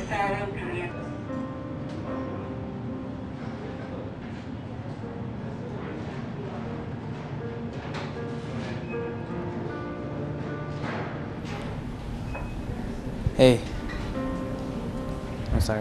Hey. I'm sorry.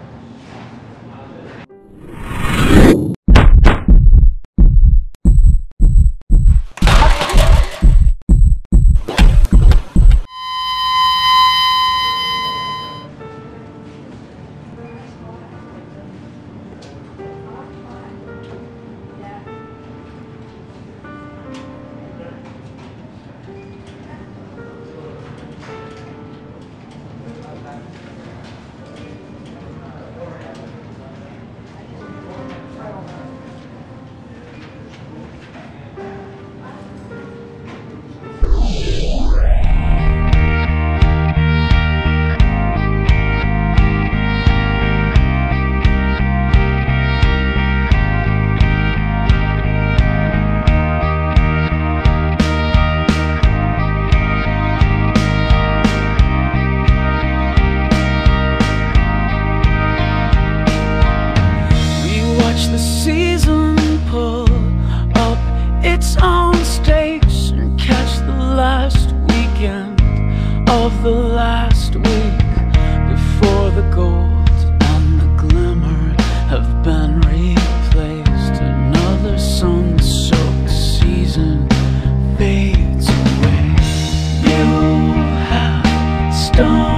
The season pull up its own stakes and catch the last weekend of the last week before the gold and the glimmer have been replaced. Another sun-soaked season fades away. You have stolen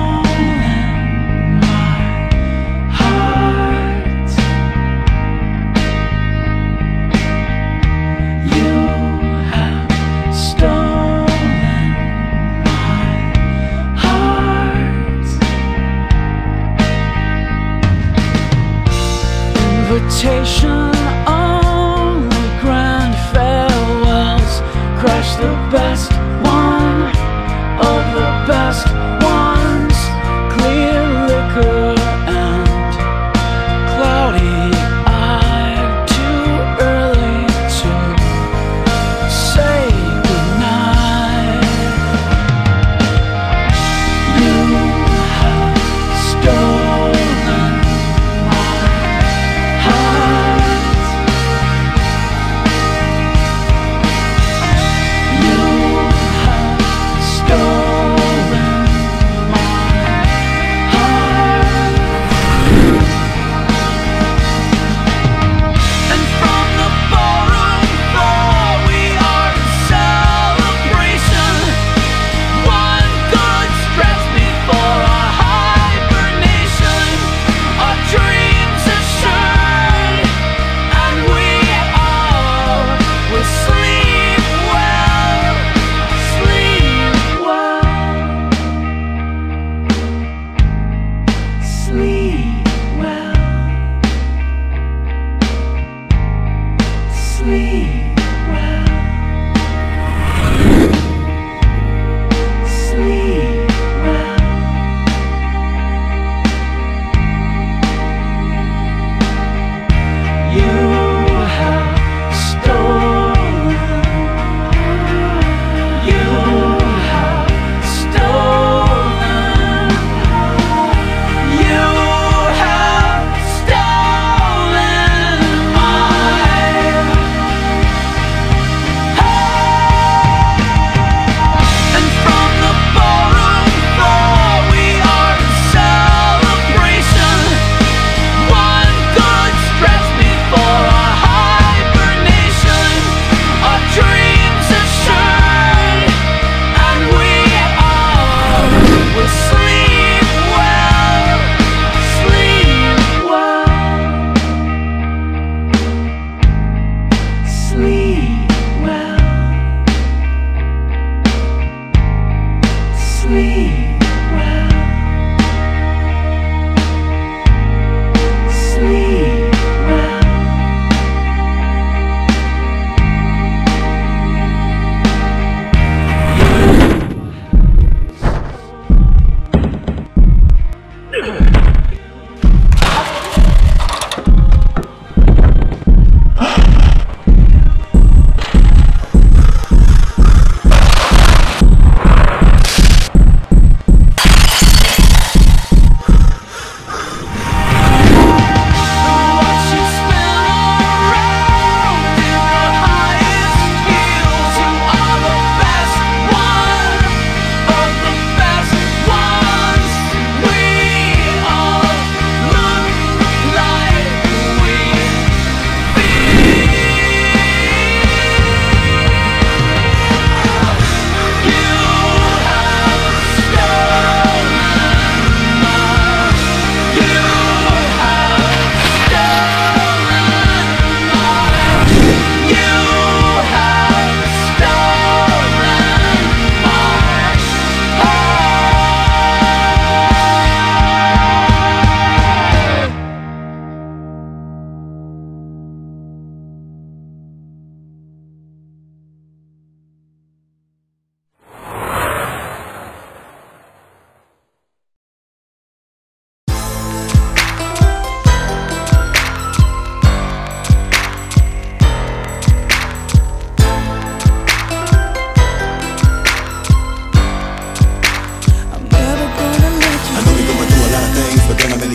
invitation only, grand farewells. Crush the best one of the best ones. Clear liquor and cloudy-eyed. Too early to say goodnight. You have stolen my heart.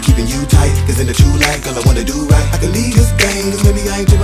keeping you tight. Cause in the true light, girl, I wanna do right. I can leave this game, cause maybe I ain't your